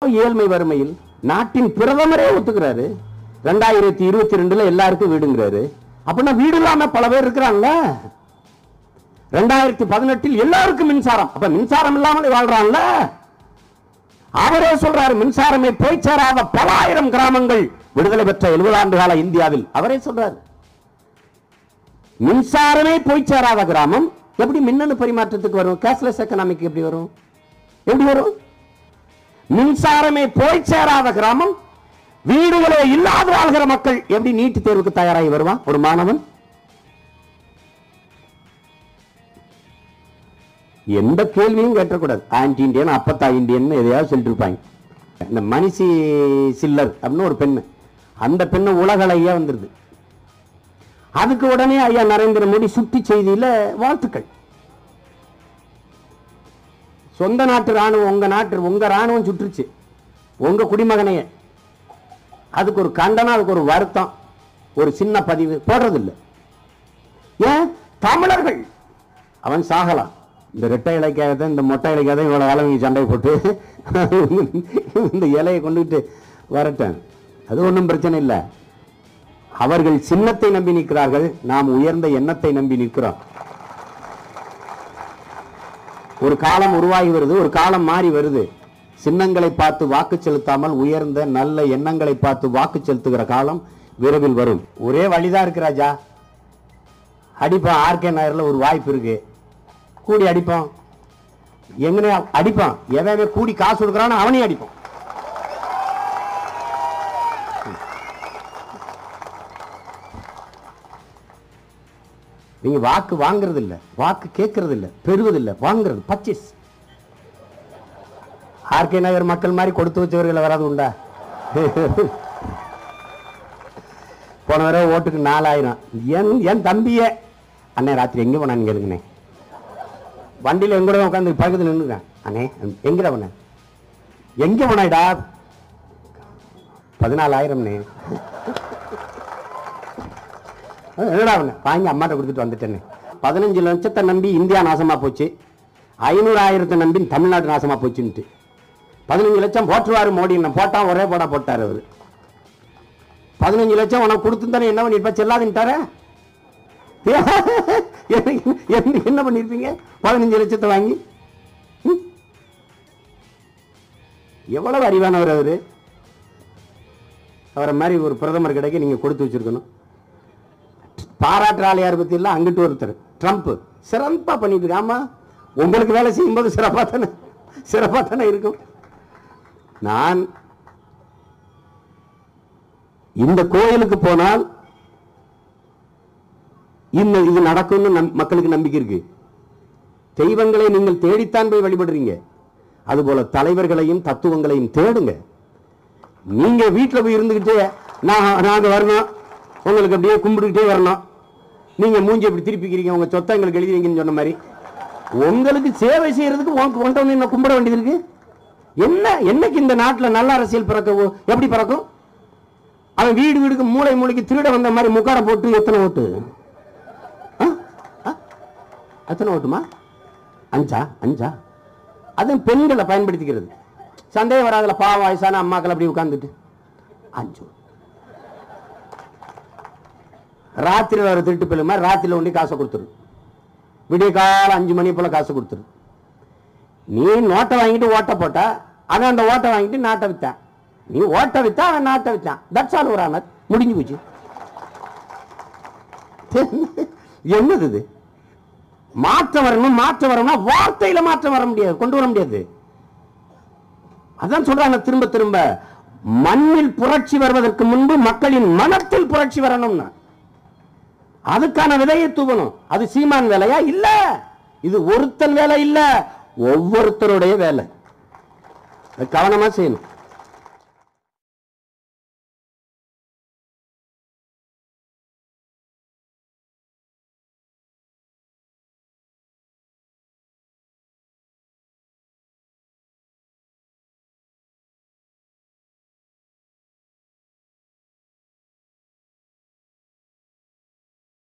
ஏழ்மை வறுமையில் நாட்டின் பிரதமரே ஒத்துக்கிறாரு. 2022 எல்லாருக்கும் வீடுங்கிறாரு. அப்படின்னா வீடு இல்லாம பல பேர் இருக்கிறாங்க. 2018 எல்லாருக்கும் மின்சாரம். அப்ப மின்சாரம் இல்லாமல் வாழ்றான்ல. அவரே சொல்றாரு, மின்சாரமே போய் சேராத பல ஆயிரம் கிராமங்கள் விடுதலை பெற்ற 70 ஆண்டு கால இந்தியாவில். அவரே சொல்றாரு, மின்சாரமே போய் சேராத கிராமம் எப்படி மின்னணு பரிமாற்றத்துக்கு வரும்? கேஷ்லெஸ் எக்கனாமிக் எப்படி வரும்? எப்படி வரும்? மின்சாரமே போய் சேராத கிராமம், வீடுகளே இல்லாத வாழ்கிற மக்கள் எப்படி நீட் தேர்வுக்கு தயாராகி வருவான் ஒரு மாணவன்? எந்த கேள்வியும் கேட்டக்கூடாது. ஆன்டி இண்டியன், அப்பத்தா இண்டியன் எதையாவது சொல்லிட்டு இருப்பாங்க. இந்த மணிசி சில்லர் அப்படின்னு ஒரு பெண்ணு, அந்த பெண்ணு உலகளையா வந்துருது. அதுக்கு உடனே ஐயா நரேந்திர மோடி சுட்டி செய்தியில வாழ்த்துக்கள். சொந்த நாட்டு ராணுவம், உங்க ராணுவம் சுற்றுச்சு உங்க குடிமகனைய. அதுக்கு ஒரு கண்டனம், அதுக்கு ஒரு வருத்தம், ஒரு சின்ன பதிவு போடுறதில்லை. ஏன்? தமிழர்கள் அவன் சாகலாம். இந்த ரெட்டை இலைக்காக, இந்த மொட்டை இலைக்காக இவ்வளவு காலம் சண்டை போட்டு இந்த இலையை கொண்டுகிட்டு வரட்டேன், அது ஒன்றும் பிரச்சனை இல்லை. அவர்கள் சின்னத்தை நம்பி நிற்கிறார்கள், நாம் உயர்ந்த எண்ணத்தை நம்பி நிற்கிறோம். ஒரு காலம் உருவாகி வருது, ஒரு காலம் மாறி வருது. சின்னங்களை பார்த்து வாக்கு செலுத்தாமல் உயர்ந்த நல்ல எண்ணங்களை பார்த்து வாக்கு செலுத்துகிற காலம் விரைவில் வரும். ஒரே வழிதான் இருக்கு ராஜா, அடிப்பான். ஆர்கே நகர்ல ஒரு வாய்ப்பு இருக்கு, கூடி அடிப்பான். எங்கனே அடிப்பான், எவன் கூடி காசு கொடுக்குறான்னு அவனையும் அடிப்பான். நீங்க வாக்கு வாங்குறது இல்ல, வாக்கு கேட்கறது இல்ல, பெறுவது இல்ல, வாங்குறது பர்ச்சேஸ். ஆர்கே நகர் மக்கள் மாதிரி கொடுத்து வச்சவர்களை வராது உண்டா? போன வர ஓட்டுக்கு 4000. என் தம்பிய அண்ணே ராத்திரி எங்க போனான்னு கேளுங்கண்ணே. வண்டியில எங்கூட உட்காந்து பக்கத்தில் நின்றுக்கேன். அண்ணே எங்கடா போன? எங்க போனாடா? 14,000. என்னடா வாங்கி அம்மாட்ட கொடுத்துட்டு வந்துட்டேன்னு. 15 லட்சத்தை நம்பி இந்தியா நாசமா போச்சு, 500,000 நம்பி தமிழ்நாடு நாசமா போச்சுன்ட்டு 15 லட்சம் போட்டுருவாரு மோடி. போட்டான், ஒரே போடா போட்டாரு அவரு. 15 லட்சம் உனக்கு கொடுத்துருந்தானே என்ன பண்ணிருப்பா? செல்லாதுன்ட்டார. என்ன பண்ணிருப்பீங்க 15 லட்சத்தை வாங்கி? எவ்வளவு அறிவானவர் அவரு. அவரை மாதிரி ஒரு பிரதமர் கிடைக்க நீங்க கொடுத்து வச்சிருக்கணும். பாராட்டுறாளையார் பத்தி எல்லாம் அங்கிட்டு ஒருத்தர் ட்ரம்ப் சிறப்பா பண்ணிட்டு இருக்கு. ஆமா, உங்களுக்கு வேலை செய்யும் போது சிறப்பா தானே இருக்கும். நான் இந்த கோயிலுக்கு போனால் இது நடக்கும்னு மக்களுக்கு நம்பிக்கை இருக்கு. தெய்வங்களை நீங்கள் தேடித்தான் போய் வழிபடுறீங்க. அதுபோல தலைவர்களையும் தத்துவங்களையும் தேடுங்க. நீங்க வீட்டில் போய் இருந்துகிட்டே நாங்க வரணும், உங்களுக்கு அப்படியே கும்பிட்டுக்கிட்டே வரணும், நீங்க மூஞ்சி எப்படி திருப்பிக்கிறீங்க, உங்க சொத்தை எங்களுக்கு எழுதிவீங்கன்னு சொன்ன மாதிரி உங்களுக்கு சேவை செய்யறதுக்கு உங்கள்கிட்ட வந்து என்ன கும்பிட வேண்டியது இருக்கு? என்னைக்கு இந்த நாட்டில் நல்ல அரசியல் பிறக்க எப்படி பிறக்கும்? அவன் வீடு வீடுக்கு மூளைக்கு திருட வந்த மாதிரி முக்கார போட்டு எத்தனை ஓட்டு? எத்தனை ஓட்டுமா? 5 அது பெண்களை பயன்படுத்திக்கிறது. சந்தேகம் வராதுல, பாவம் வயசான அம்மாக்கள் அப்படி உட்கார்ந்துட்டு 5 ராத்திரி வர திருட்டு பெருமா ராத்திரில ஒண்டி காசை கொடுத்துரு, விடிய காலம் 5 மணி போல காசு கொடுத்துரு. நீ நோட்டை வாங்கிட்டு ஓட்ட போட்டா அவன் அந்த ஓட்டை வாங்கிட்டு நாட்டை வித்தான், நீ ஓட்ட வித்தா அவன் நாட்டை வித்தான். That's all. ஒரு ஆமத் முடிஞ்சு போச்சு. என்னது இது? மாற்றம் வரணும்னா வார்த்தையில மாற்றம் வர முடியாது, கொண்டு வர முடியாது. அதான் சொல்றாங்க திரும்ப திரும்ப, மண்ணில் புரட்சி வருவதற்கு முன்பு மக்களின் மனத்தில் புரட்சி வரணும்னா அதுக்கான விதையை தூவணும். அது சீமான் வேலையா? இல்ல, இது ஒருத்தன் வேலை இல்ல, ஒவ்வொருத்தருடைய வேலை. கவனமா செய்யணும்.